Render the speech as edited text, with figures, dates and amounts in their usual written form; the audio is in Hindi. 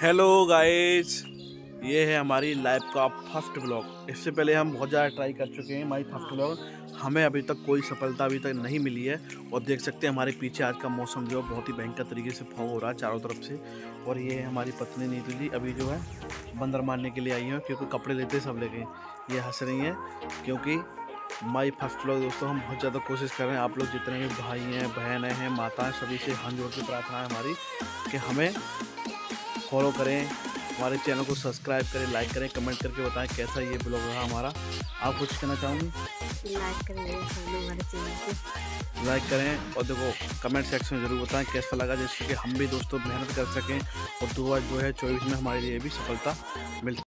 हेलो गाइस, ये है हमारी लाइफ का फर्स्ट ब्लॉग। इससे पहले हम बहुत ज़्यादा ट्राई कर चुके हैं। हमारी फर्स्ट ब्लॉग हमें अभी तक कोई सफलता अभी तक नहीं मिली है। और देख सकते हैं हमारे पीछे आज का मौसम जो बहुत ही भयंकर तरीके से फॉग हो रहा है चारों तरफ से। और ये है हमारी पत्नी नीतू जी, अभी जो है बंदर मारने के लिए आई हैं, क्योंकि कपड़े लेते सब लेके ये हंस रही हैं। क्योंकि माई फर्स्ट ब्लॉग दोस्तों हम बहुत ज़्यादा कोशिश कर रहे हैं, आप लोग जितने भी भाई हैं, बहनें हैं, माताएँ, सभी से हाथ जोड़ के प्रार्थना है हमारी कि हमें फॉलो करें, हमारे चैनल को सब्सक्राइब करें, लाइक करें, कमेंट करके बताएं कैसा ये ब्लॉग रहा हमारा। आप कुछ कहना चाहूँगी? लाइक करें हमारे चैनल को, लाइक करें और देखो कमेंट सेक्शन में ज़रूर बताएं कैसा लगा, जिससे कि हम भी दोस्तों मेहनत कर सकें और 2024 में हमारे लिए भी सफलता मिल